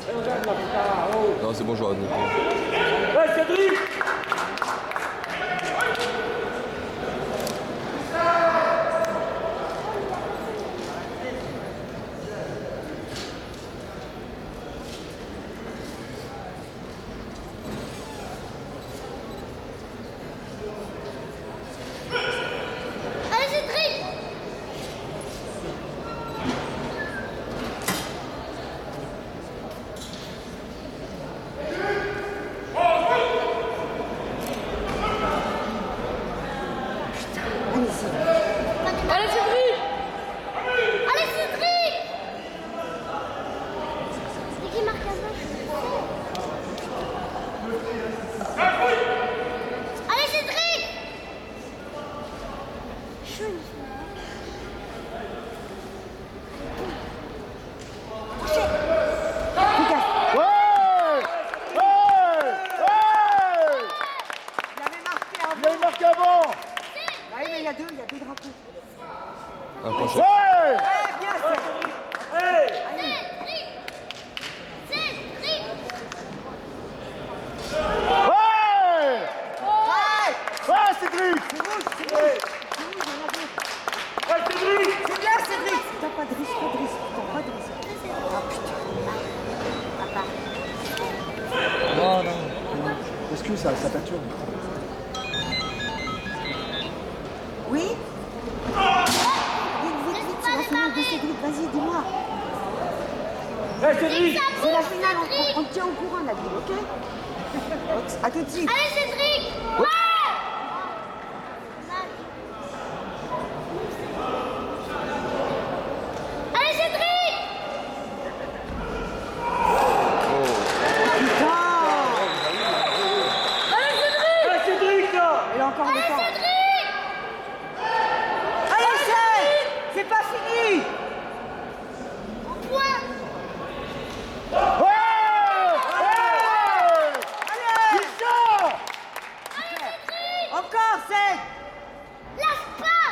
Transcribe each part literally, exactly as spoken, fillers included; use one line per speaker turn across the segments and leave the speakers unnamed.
Non, c'est bon, je vais arrêter.
Ouais, Cédric!
Allez Cédric! Allez Cédric! C'est qui marque à gauche? Allez Cédric! Chaud.
Il y a deux, il y a deux drapeaux.
Un prochain.
Ouais! Ouais, bien ça.
Hey!
Cédric! Cédric!
Ouais! Ouais! Ouais, Cédric! C'est rouge, c'est rouge. C'est rouge, il y en a deux.
Ouais, Cédric!
C'est bien, Cédric! T'as pas de risque, pas de risque. T'as pas de risque. Ah putain.
Non, non. Excuse, ça, ça perturbe.
Oui? Vite, vite, vite, c'est la finale de Cédric, vas-y, dis-moi.
Hey, Cédric!
C'est la finale, on, on te tient au courant, la ville, ok? A tout de suite.
Allez Cédric! Ouais! Allez Cédric!
Putain!
Allez Cédric!
Hey, Cédric, là!
Il y a encore le
Allez
temps.
Cédric!
Allez, c'est! C'est pas fini!
Point!
Ouais! Ouais! Allez! Putain!
Allez Cédric!
Encore, c'est!
Lâche pas!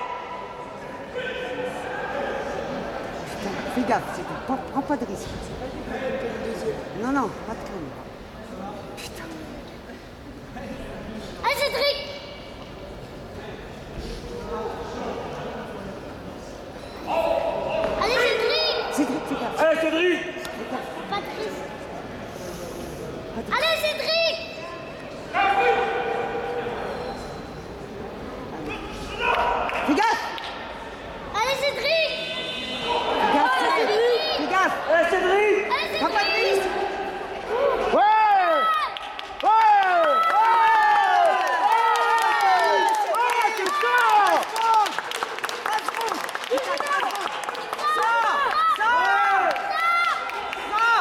Putain, fais gaffe, Cédric, prends, prends pas de risque. Non, non, pas de crème. Putain.
Allez Cédric! Allez Cédric!
Cédric, fais gaffe.
Allez, Cédric!
Pas de risque. Allez Cédric!
Fais gaffe!
Allez Cédric!
Fais gaffe, Cédric! Fais gaffe!
Hey, Cédric!
Allez
Prends pas de
Cédric!
risque! Ouais! Ouais! Ouais, c'est ça! Pas de fond! Putain, pas de fond! Sors! Sors! Sors!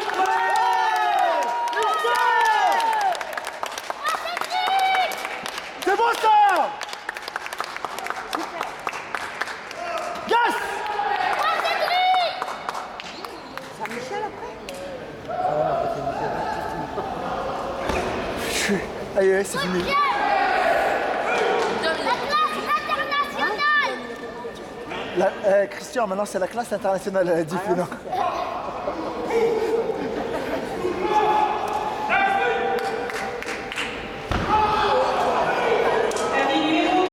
C'est bon ça! Yes!
Saint-Michel après?
Allez, c'est fini.
La classe internationale!
La- euh, Christian, maintenant c'est la classe internationale, elle a dit. Non.